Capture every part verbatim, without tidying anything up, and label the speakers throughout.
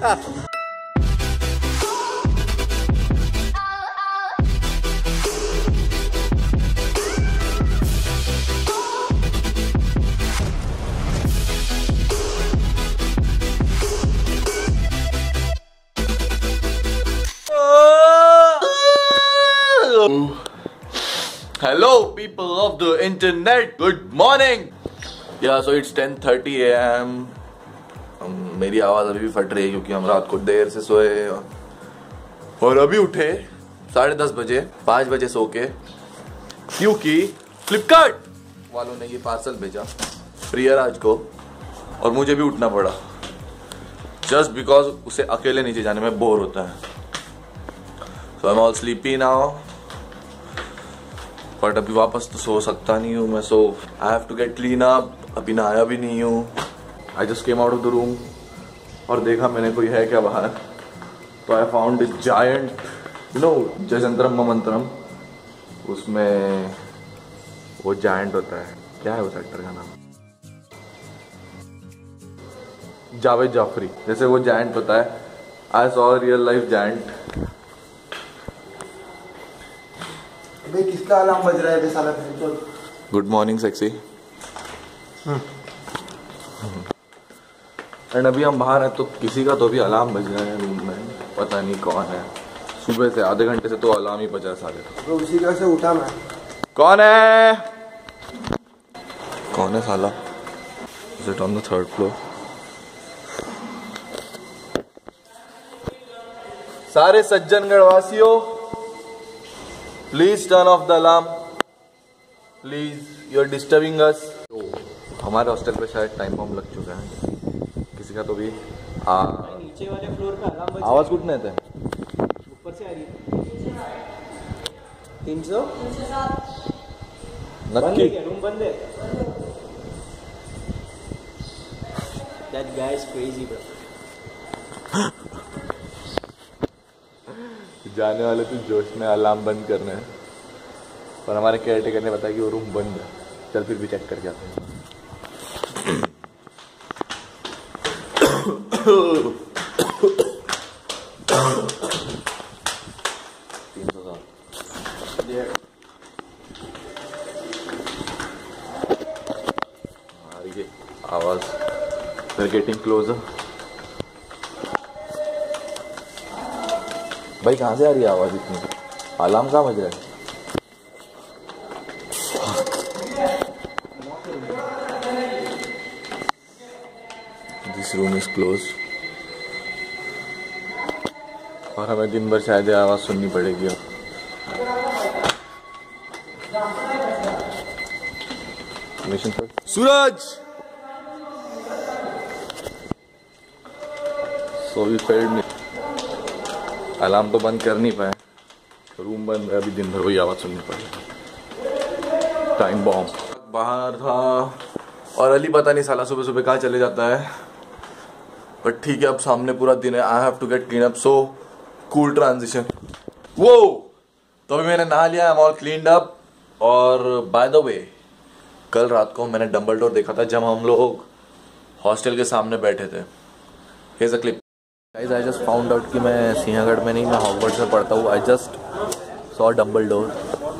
Speaker 1: Hello people of the internet, good morning. Yeah, so it's ten thirty a m मेरी आवाज़ अभी भी फट रही है क्योंकि हम रात को देर से सोए और अभी उठे साढ़े दस बजे पाँच बजे सो के, क्योंकि फ्लिपकार्ट वालों ने ये पार्सल भेजा प्रियराज को और मुझे भी उठना पड़ा जस्ट बिकॉज उसे अकेले नीचे जाने में बोर होता है. So I am all sleepy now, but अभी वापस तो सो सकता नहीं हूँ मैं. So I have to get clean up. अभी नहाया भी नहीं हूँ. I just came out of the room और देखा मैंने कोई है क्या बाहर, तो I found this giant, you know जयंत्रम मंत्रम, उसमें वो जायंट होता है, क्या है उस एक्टर का नाम, जावेद जाफरी, जैसे वो जायंट होता है. I saw real life giant.
Speaker 2: भाई किसका अलार्म बज रहा है साला?
Speaker 1: Good morning sexy. एंड अभी हम बाहर हैं तो किसी का तो भी अलार्म बज रहा है रूम में, पता नहीं कौन है. सुबह से आधे घंटे से तो अलार्म ही बजा साले.
Speaker 2: तो उसी का से उठा मैं.
Speaker 1: कौन है कौन है साला? Is it on the third floor? सारे सज्जनगढ़ वासियों, please turn off the alarm please, you are disturbing us. हमारे हॉस्टल पे शायद टाइम बॉम्ब लग चुका है किसी का तो भी. आ,
Speaker 3: नीचे वाले फ्लोर पे अलार्म बज
Speaker 1: आवाज कुछ नहीं था,
Speaker 3: ऊपर से आ रही है. तीन सौ
Speaker 1: नक्की
Speaker 3: रूम बंद है. That guy is crazy bro.
Speaker 1: जाने वाले तो जोश में अलार्म बंद करने हैं, पर हमारे केयर टेकर ने बताया कि वो रूम बंद है. चल फिर भी चेक करके आते हैं. तीन सौ सात आ रही है आवाज. We're getting closer. भाई कहाँ से आ रही है आवाज इतनी? अलार्म कहाँ बज रहा है? This room is closed. और हमें दिन भर शायद आवाज सुननी पड़ेगी. मिशन पर Suraj. So we failed me. Alarm तो बंद कर नहीं पाए, रूम बंद है. अभी दिन भर वही आवाज सुननी पड़ेगी. Time bomb. बाहर था और अली पता नहीं साला सुबह सुबह कहाँ चले जाता है, बट ठीक है अब सामने पूरा दिन है. I have to get clean up. So cool transition. वो तो अभी मैंने नहा लिया, I am all cleaned up. और बाय द वे कल रात को मैंने डम्बलडोर देखा था जब हम लोग हॉस्टल के सामने बैठे थे. Here's a clip. Guys I just found out कि मैं सिंहगढ़ में नहीं, मैं हॉगवर्ट्स में पढ़ता हूँ. I just saw Dumbledore.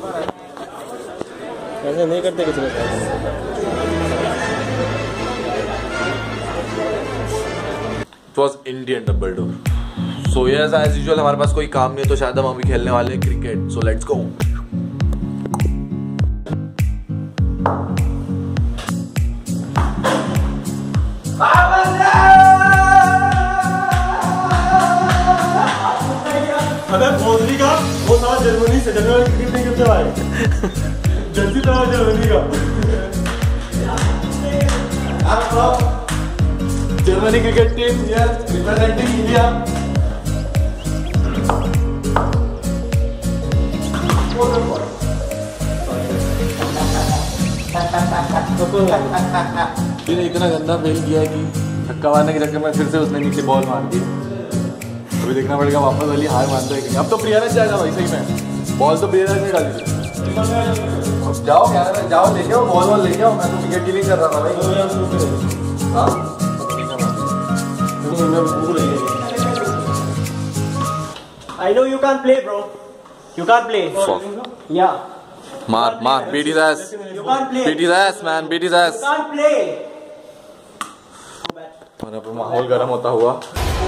Speaker 3: ऐसे नहीं करते किसी ने.
Speaker 1: It was Indian Dumbledore. So yes as usual हमारे पास कोई काम नहीं है तो शायद हम अभी खेलने वाले हैं क्रिकेट. So let's go.
Speaker 4: अबे भोसड़ी का वो साला जर्मनी से जर्मनी क्रिकेट नहीं खेलते भाई. जल्दी तो जर्मनी का.
Speaker 1: Germany cricket team yes representing India. फिर इतना गंदा फेल किया कि धक्का मारने के चक्कर में फिर से उसने नीचे बॉल मार दी. अभी देखना पड़ेगा वापस वाली हार मानता है कि अब तो प्रियराज जाएगा भाई. सही में बॉल तो प्रियराज ने डाली. जाओ क्या जाओ लेके आओ बॉल वॉल लेके आओ. मैं तो विकेट कीपिंग कर रहा था भाई. हाँ
Speaker 3: I know you can't play, bro. You can't play. Yeah.
Speaker 1: मार मार beat his ass.
Speaker 3: You can't play.
Speaker 1: Beat his ass man, beat his ass.
Speaker 3: You can't play.
Speaker 1: मेरा पे माहौल गर्म होता हुआ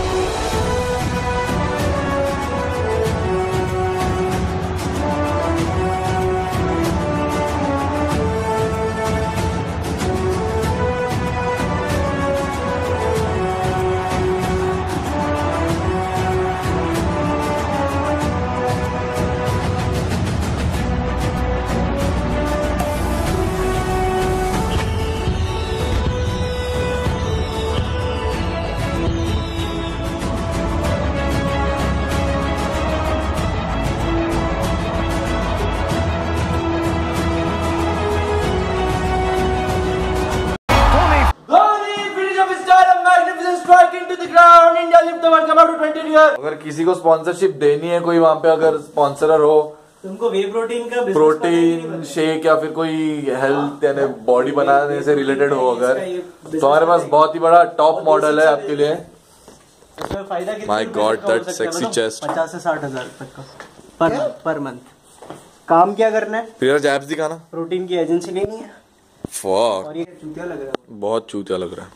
Speaker 1: अगर किसी को स्पॉन्सरशिप देनी है, कोई वहाँ पे अगर स्पॉन्सरर हो,
Speaker 3: तुमको वे प्रोटीन का
Speaker 1: प्रोटीन शेक या फिर कोई हेल्थ यानी बॉडी बनाने से रिलेटेड हो अगर, तो हमारे पास बहुत ही बड़ा टॉप मॉडल है आपके लिए। My god that sexy chest.
Speaker 3: पचास से साठ हजार तक का पर पर मंथ। काम क्या करना है?
Speaker 1: फिर यार एब्स दिखाना।
Speaker 3: प्रोटीन की एजेंसी लेनी है।
Speaker 1: फक,
Speaker 3: और ये चूतिया लग रहा है।
Speaker 1: बहुत चूतिया लग रहा है।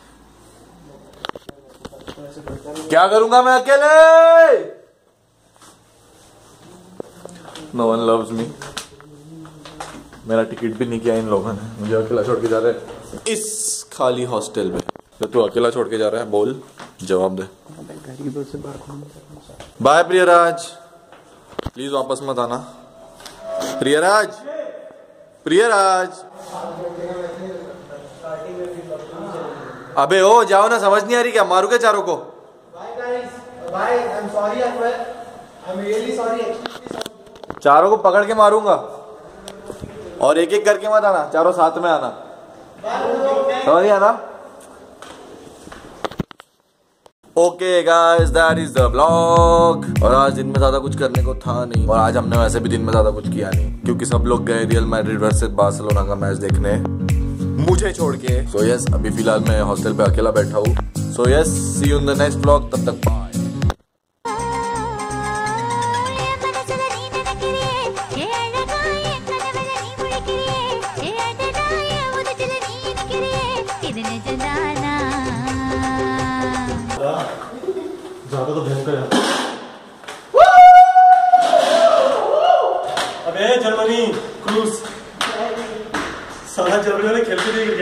Speaker 1: क्या करूंगा मैं अकेले? No one loves me. मेरा टिकट भी नहीं किया इन लोगों ने, मुझे अकेला छोड़ के जा रहे हैं इस खाली हॉस्टल में। तो तू अकेला छोड़ के जा रहा है, बोल जवाब दे। बाय प्रियराज, प्लीज वापस मत आना। प्रियराज, प्रियराज, अबे ओ जाओ ना, समझ नहीं आ रही क्या? मारू क्या चारों को? चारों को पकड़ के मारूंगा और एक एक करके मत आना, चारों साथ में आना, समझ नहीं आना? Okay guys, that is the vlog. और आज दिन में ज्यादा कुछ करने को था नहीं, और आज हमने वैसे भी दिन में ज्यादा कुछ किया नहीं क्योंकि सब लोग गए रियल मैड्रिड वर्सेस बार्सिलोना का मैच देखने, मुझे छोड़ के। सो यस, अभी फिलहाल मैं हॉस्टल पे अकेला बैठा हूँ। So yes, see you in the next vlog, तब तक बाय।
Speaker 4: ज्यादा तो भयंकर है। अबे जर्मनी क्रूज, साला जर्मनी वाले खेलते नहीं।